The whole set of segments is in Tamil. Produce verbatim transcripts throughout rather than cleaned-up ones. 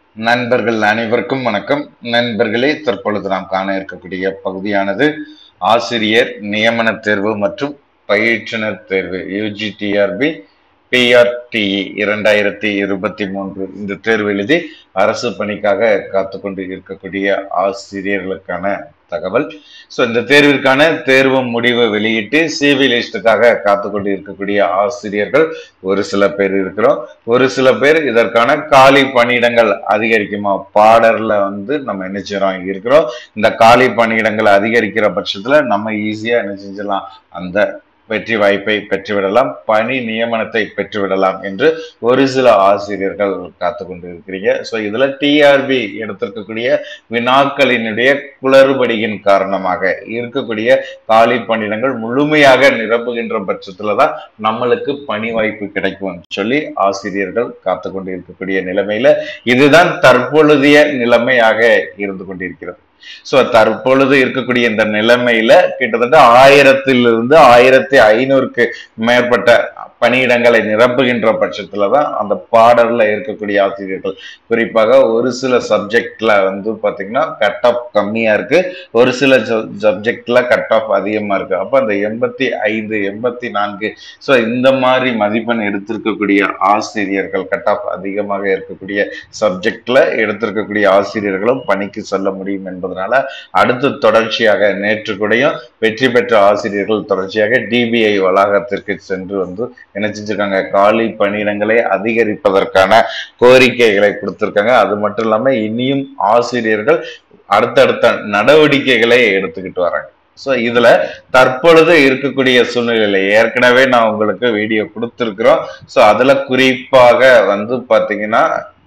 நண்பர்கள் அனைவருக்கும் வணக்கம். நண்பர்களே, தற்பொழுது நாம் காண இருக்கக்கூடிய பகுதியானது ஆசிரியர் நியமன தேர்வு மற்றும் பயிற்றுனர் தேர்வு யூஜிடிஆர்பி பிஆர்டிஇ இரண்டாயிரத்தி இருபத்தி மூன்று இந்த தேர்வு எழுதி அரசு பணிக்காக காத்து கொண்டு இருக்கக்கூடிய ஆசிரியர்களுக்கான தகவல். ஸோ இந்த தேர்விற்கான தேர்வு முடிவு வெளியிட்டு சிவி லிஸ்டுக்காக காத்து கொண்டு இருக்கக்கூடிய ஆசிரியர்கள் ஒரு சில பேர் இருக்கிறோம். ஒரு சில பேர் இதற்கான காலி பணியிடங்கள் அதிகரிக்குமா பாடர்ல வந்து நம்ம என்ன செய்யறோம் இருக்கிறோம். இந்த காலி பணியிடங்கள் அதிகரிக்கிற பட்சத்துல நம்ம ஈஸியா என்ன செஞ்சிடலாம், அந்த வெற்றி வாய்ப்பை பெற்றுவிடலாம், பணி நியமனத்தை பெற்றுவிடலாம் என்று ஒரு சில ஆசிரியர்கள் காத்து கொண்டு இருக்கிறீங்க. ஸோ இதுல டிஆர்பி எடுத்திருக்கக்கூடிய வினாக்களினுடைய குளறுபடியின் காரணமாக இருக்கக்கூடிய காலி பணியிடங்கள் முழுமையாக நிரப்புகின்ற பட்சத்துலதான் நம்மளுக்கு பணி வாய்ப்பு கிடைக்கும் சொல்லி ஆசிரியர்கள் காத்து கொண்டு இருக்கக்கூடிய நிலைமையில இதுதான் தற்பொழுதைய நிலைமையாக இருந்து கொண்டிருக்கிறது. சோ தற்பொழுது இருக்கக்கூடிய இந்த நிலைமையில கிட்டத்தட்ட ஆயிரத்திலிருந்து ஆயிரத்தி ஐநூறுக்கு மேற்பட்ட பணியிடங்களை நிரப்புகின்ற பட்சத்துலதான் அந்த பாடர்ல இருக்கக்கூடிய ஆசிரியர்கள், குறிப்பாக ஒரு சில சப்ஜெக்ட்ல வந்து பாத்தீங்கன்னா கட் ஆஃப் கம்மியா இருக்கு, ஒரு சில சப்ஜெக்ட்ல கட் ஆஃப் அதிகமா இருக்கு. அப்ப அந்த எண்பத்தி ஐந்து எண்பத்தி நான்கு ஸோ இந்த மாதிரி மதிப்பெண் எடுத்திருக்கக்கூடிய ஆசிரியர்கள், கட் ஆஃப் அதிகமாக இருக்கக்கூடிய சப்ஜெக்ட்ல எடுத்திருக்கக்கூடிய ஆசிரியர்களும் பணிக்கு செல்ல முடியும் என்பதனால அடுத்து தொடர்ச்சியாக நேற்று கூடயும் வெற்றி பெற்ற ஆசிரியர்கள் தொடர்ச்சியாக டிபிஐ வளாகத்திற்கு சென்று வந்து என்ன செஞ்சிருக்காங்க, காலி பணியிடங்களை அதிகரிப்பதற்கான கோரிக்கைகளை கொடுத்திருக்காங்க. அது மட்டும் இல்லாம இனியும் ஆசிரியர்கள் அடுத்தடுத்த நடவடிக்கைகளை எடுத்துக்கிட்டு வராங்க. ஸோ இதுல தற்பொழுது இருக்கக்கூடிய சூழ்நிலையில ஏற்கனவே நான் உங்களுக்கு வீடியோ கொடுத்துருக்கிறோம். ஸோ அதுல குறிப்பாக வந்து பாத்தீங்கன்னா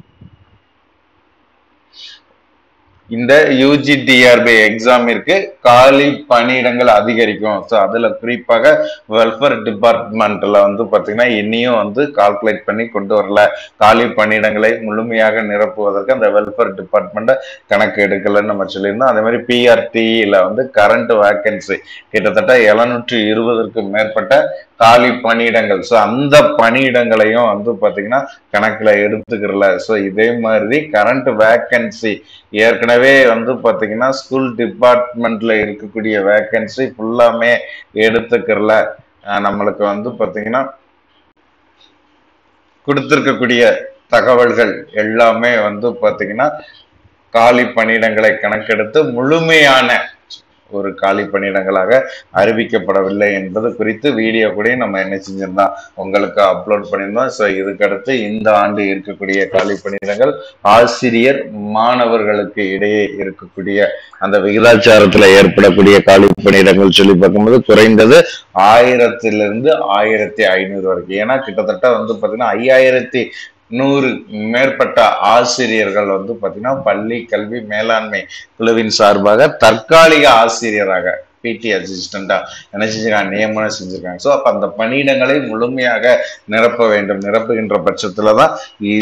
இந்த யூஜிடிஆர்பி எக்ஸாமிற்கு காலி பணியிடங்கள் அதிகரிக்கும். ஸோ அதுல குறிப்பாக வெல்ஃபேர் டிபார்ட்மெண்ட்ல வந்து பாத்தீங்கன்னா இன்னியும் வந்து கால்குலேட் பண்ணி கொண்டு வரல. காலி பணியிடங்களை முழுமையாக நிரப்புவதற்கு அந்த வெல்ஃபேர் டிபார்ட்மெண்ட் கணக்கு எடுக்கலன்னு நம்ம சொல்லியிருந்தோம். அதே மாதிரி பிஆர்டிஇல வந்து கரண்ட் வேக்கன்சி கிட்டத்தட்ட எழுநூற்றி இருபதற்கு மேற்பட்ட காலி பணியிடங்கள். ஸோ அந்த பணியிடங்களையும் வந்து பாத்தீங்கன்னா கணக்குல எடுத்துக்கிறல. ஸோ இதே மாதிரி கரண்ட் வேக்கன்சி ஏற்கனவே வந்து பாத்தீங்கன்னா ஸ்கூல் டிபார்ட்மெண்ட்ல இருக்கக்கூடிய வேக்கன்சி ஃபுல்லாமே எடுத்துக்கிறல. நம்மளுக்கு வந்து பாத்தீங்கன்னா கொடுத்திருக்கக்கூடிய தகவல்கள் எல்லாமே வந்து பாத்தீங்கன்னா காலி பணியிடங்களை கணக்கெடுத்து முழுமையான ஒரு காலி பணியிடங்களாக அறிவிக்கப்படவில்லை என்பது குறித்து வீடியோ கூட நம்ம என்ன செஞ்சிருந்தோம், உங்களுக்கு அப்லோட் பண்ணியிருந்தோம். ஸோ இதுக்கடுத்து இந்த ஆண்டு இருக்கக்கூடிய காலி பணியிடங்கள் ஆசிரியர் மாணவர்களுக்கு இடையே இருக்கக்கூடிய அந்த விகிதாச்சாரத்துல ஏற்படக்கூடிய காலி பணியிடங்கள் சொல்லி பார்க்கும்போது குறைந்தது ஆயிரத்திலிருந்து ஆயிரத்தி ஐநூறு வரைக்கும். ஏன்னா கிட்டத்தட்ட வந்து பாத்தீங்கன்னா ஐயாயிரத்தி நூறு மேற்பட்ட ஆசிரியர்கள் வந்து பாத்தீங்கன்னா பள்ளி கல்வி மேலாண்மை குழுவின் சார்பாக தற்காலிக ஆசிரியராக பிடி அசிஸ்டண்டா என்ன செஞ்சிருக்காங்க, நியமனம் செஞ்சிருக்காங்க. ஸோ அப்ப அந்த பணியிடங்களை முழுமையாக நிரப்ப வேண்டும். நிரப்புகின்ற பட்சத்துலதான்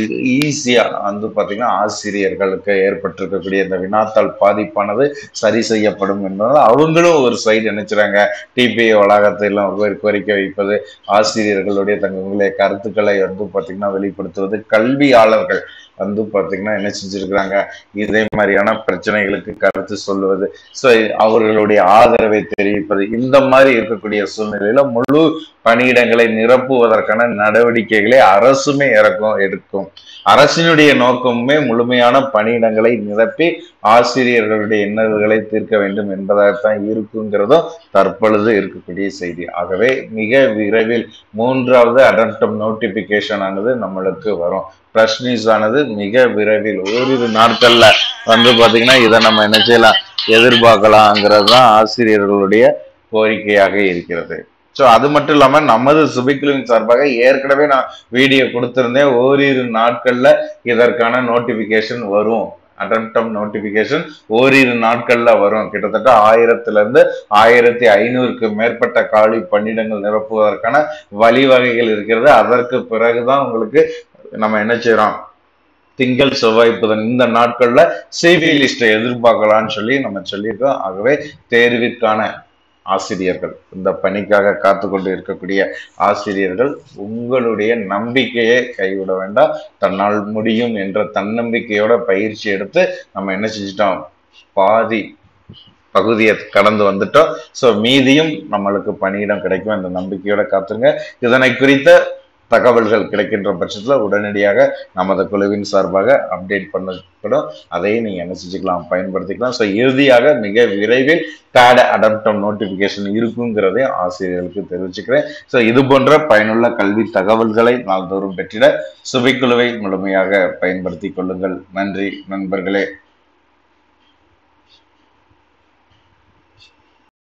ஈஸியா வந்து பாத்தீங்கன்னா ஆசிரியர்களுக்கு ஏற்பட்டிருக்கக்கூடிய இந்த வினாத்தாள் பாதிப்பானது சரி செய்யப்படும் என்பதால் அவங்களும் ஒரு சைடு நினைச்சுறாங்க டிபிஐ வளாகத்தில் கோரிக்கை வைப்பது, ஆசிரியர்களுடைய தங்களுடைய கருத்துக்களை வந்து பாத்தீங்கன்னா வெளிப்படுத்துவது, கல்வியாளர்கள் வந்து பாத்தீங்கன்னா என்ன செஞ்சிருக்கிறாங்க, இதே மாதிரியான பிரச்சனைகளுக்கு கருத்து சொல்லுவது, ஸோ அவர்களுடைய ஆதரவை தெரிவிப்பது, இந்த மாதிரி இருக்கக்கூடிய சூழ்நிலையில முழு பணியிடங்களை நிரப்புவதற்கான நடவடிக்கைகளை அரசுமே இறக்கும் எடுக்கும். அரசினுடைய நோக்கமுமே முழுமையான பணியிடங்களை நிரப்பி ஆசிரியர்களுடைய இன்னல்களை தீர்க்க வேண்டும் என்பதாகத்தான் இருக்குங்கிறதும் தற்பொழுது இருக்கக்கூடிய செய்தி. ஆகவே மிக விரைவில் மூன்றாவது அடெம்ப்ட் நோட்டிபிகேஷன் ஆனது நம்மளுக்கு வரும். பிரஸ் நியூஸ் ஆனது மிக விரைவில் ஓரிரு நாட்கள்ல வந்து பாத்தீங்கன்னா இதை நம்ம என்ன செய்யலாம், எதிர்பார்க்கலாங்கிறது தான் ஆசிரியர்களுடைய கோரிக்கையாக இருக்கிறது. ஸோ அது மட்டும் இல்லாம நமது சுபிக்குழுவின் சார்பாக ஏற்கனவே நான் வீடியோ கொடுத்திருந்தேன், ஓரிரு நாட்கள்ல இதற்கான நோட்டிபிகேஷன் வரும். அடெம்ப்ட் நோட்டிபிகேஷன் ஓரிரு நாட்கள்ல வரும். கிட்டத்தட்ட ஆயிரத்துல இருந்து ஆயிரத்தி ஐநூறுக்கு மேற்பட்ட காலி பணியிடங்கள் நிரப்புவதற்கான வழிவகைகள் இருக்கிறது. அதற்கு பிறகுதான் உங்களுக்கு நம்ம என்ன செய்யறோம், திங்கள் செவ்வாய் புதன் இந்த நாட்கள்ல சிவி லிஸ்ட்டை எதிர்பார்க்கலாம்னு சொல்லி நம்ம சொல்லியிருக்கோம். ஆகவே தேர்விற்கான ஆசிரியர்கள், இந்த பணிக்காக காத்து கொண்டு இருக்கக்கூடிய ஆசிரியர்கள், உங்களுடைய நம்பிக்கையை கைவிட வேண்டாம். தன்னால் முடியும் என்ற தன்னம்பிக்கையோட பயிற்சி எடுத்து நம்ம என்ன செஞ்சிட்டோம், பாதி பகுதியை கடந்து வந்துட்டோம். ஸோ மீதியும் நம்மளுக்கு பணியிடம் கிடைக்கும் என்ற நம்பிக்கையோட காத்துருங்க. இதனை குறித்த தகவல்கள் கிடைக்கின்ற பட்சத்தில் உடனடியாக நமது குழுவின் சார்பாக அப்டேட் பண்ணப்படும். அதையும் நீங்கள் என்ன செஞ்சுக்கலாம், பயன்படுத்திக்கலாம். ஸோ இறுதியாக மிக விரைவில் பேட் அடாப்டம் நோட்டிஃபிகேஷன் இருக்குங்கிறதையும் ஆசிரியர்களுக்கு தெரிவிச்சுக்கிறேன். ஸோ இது போன்ற பயனுள்ள கல்வி தகவல்களை நாள்தோறும் பெற்றிட சுபைக்குழுவை முழுமையாக பயன்படுத்தி கொள்ளுங்கள். நன்றி நண்பர்களே.